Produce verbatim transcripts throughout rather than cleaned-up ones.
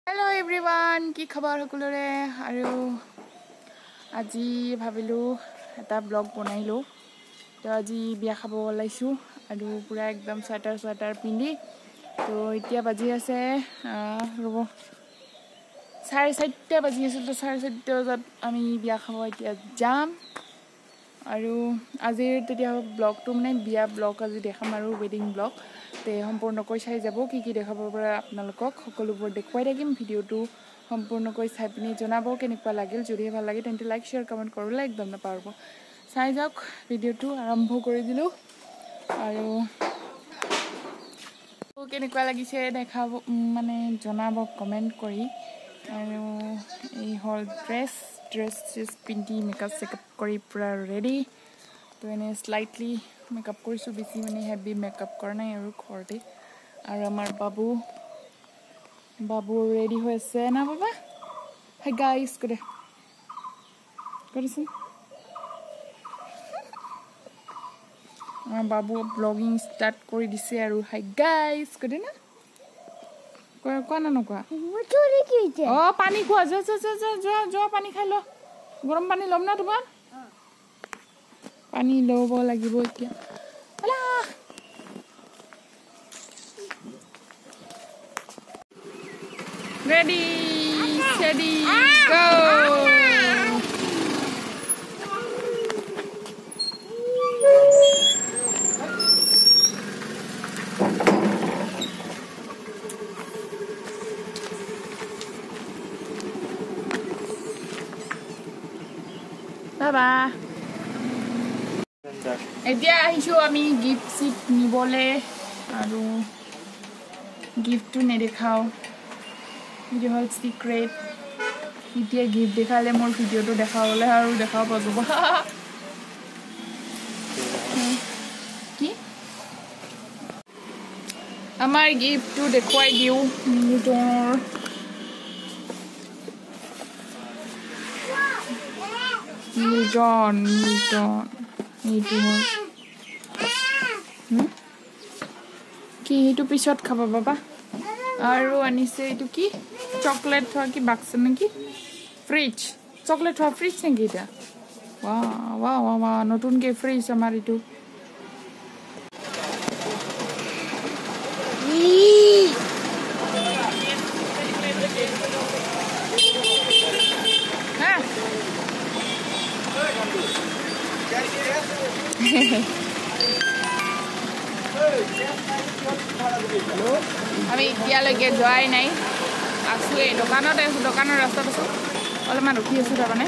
Hello everyone, কি খবৰ সকলোৰে আৰু আজি ভাবিলো এটা ব্লগ বনাইলো তো আজি বিয়া খাব ওলাইছো আৰু পুৰা একদম সোয়েটাৰ সোয়েটাৰ পিন্ধি তো এতিয়া বাজি আছে ৰব চাৰে চাৰিটা বাজি আছে তো চাৰে চাৰিটা বজাত আমি বিয়া খাব এতিয়া যাম আৰু আজিৰ তেতিয়া ব্লগটো মানে বিয়া ব্লগ আজি দেখাম আৰু ওয়েডিং ব্লগ তে সম্পূৰ্ণকৈ চাই যাব কি কি দেখাব পৰা আপোনালোকক সকলোবোৰ দেখুৱাই থাকিম ভিডিওটো সম্পূৰ্ণকৈ চাই পিনি জনাব কেনেকুৱা লাগিল যদি ভাল লাগে তেন্তে লাইক শেয়াৰ কমেন্ট কৰিলে একদম নাপাহৰিব চাই যাওক ভিডিওটো আৰম্ভ কৰি দিলো আৰু কেনেকুৱা লাগিছে দেখাব মানে জনাব কমেন্ট কৰি আৰু এই হল ড্ৰেছ ড্ৰেছ পিন্ধি মেকআপ চেকআপ কৰি পুৰা ৰেডি তো এনে স্লাইটলি মেকআপ কৰিছো বেছি মানে হেভি মেকআপ কৰা নাই আৰু ঘৰতে আৰু আমাৰ বাবু বাবু ৰেডি হৈ আছে না বাবা হাই গাইস কৰে কৰিছেন আমাৰ বাবু ব্লগিং ষ্টাৰ্ট কৰি দিছে আৰু হাই গাইস কৰে না কোৱা কোৱা না নকোৱা অ পানী খোৱা যা যা যা যা যা পানী খাই ল গৰম পানী লম না তোমাৰ পানী লব লাগিব এতিয়া আলা ready steady go বাবা এতিয়া আহিছো আমি গিফট সিট নিবলে আৰু গিফটটো নেদেখাও ভিডিও হল সিক্রেট এতিয়া গিফট দেখালে মোৰ ভিডিওটো দেখাবলে আৰু দেখাব পাব কি আমাৰ গিফটটো দেখুৱাই দিও নিউটনৰ নিউটন নিউটন এইটো কি এইটো পিছত খাব বাবা আৰু আনিছে এইটো কি চকলেট থোৱা কি বাক্স নেকি ফ্ৰিজ চকলেট থোৱা ফ্ৰিজ নেকি এটা ৱা ৱা ৱা ৱা নতুনকে ফ্ৰিজ আমাৰ এইটো আমি এতিয়ালৈকে যোৱাই নাই আছো এই দোকানতে আছো দোকানৰ ৰাস্তাত আছো অলপমান ৰখি আছো তাৰমানে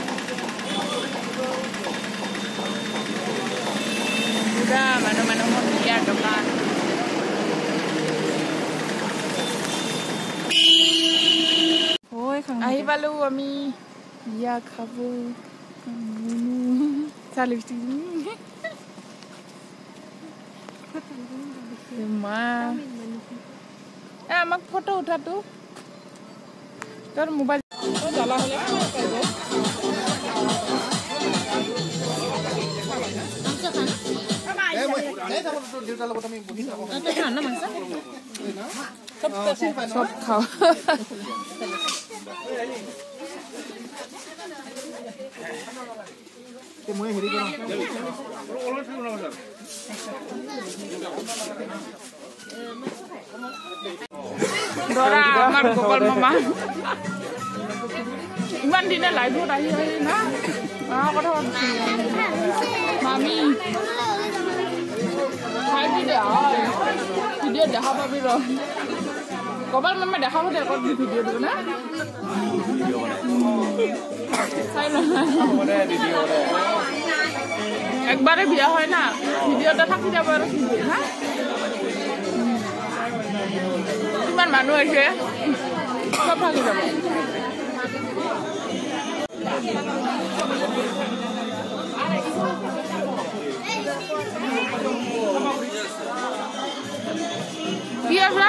পুৰা মানুহ মানুহৰ বিয়াৰ দোকান আহি পালো আমি বিয়া খাব চালি মা আমাক ফটো উঠাতো তোর মোবাইল জ্বালা হলে সব খাও মই হেৰি দৰা আমাৰ গোপাল মামা ইমান দিনে লাইভত আহি আহি না কথা মামি ভিডিঅ' দেখা পাবি ৰ গোপাল মামা দেখাব দে আকৌ ভিডিঅ' দিব না চাই ল একবাৰে বিয়া হয় না ভিডিঅ'টা থাকি যাব আৰু হা কিমান মানুহ আছে সব থাকি যাব কি আছে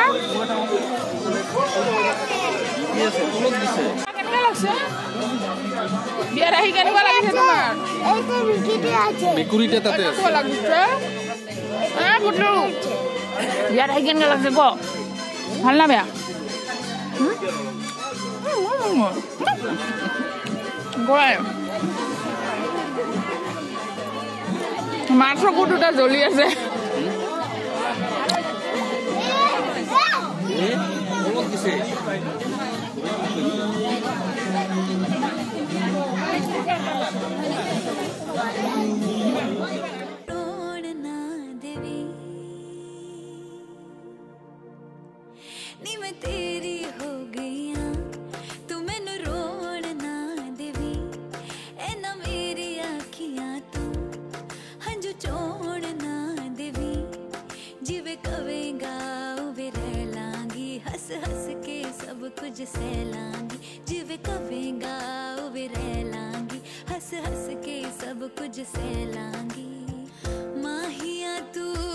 কেনেকুৱা লাগছে বিয়াৰ আহি কেনেকুৱা লাগিছে তোমাৰ বিকুৰিতে তাতে আছে লাগিছে ফুটলো বিয়াৰ আহি কেনেকুৱা লাগছে ক ভাল না বেয়া গৈ মাছ কুটুটা জ্বলি আছে नी मैं तेरी हो गई हाँ तू मैनू रोण ना देवी ए ना मेरी आखियां तू हंजू चोण ना देवी जिवे कवेगा उवे रह लांगी हंस हंस के सब कुछ सह लांगी जिवे कवेगा उवे रह लांगी हंस हंस के सब कुछ सह लांगी माहिया तू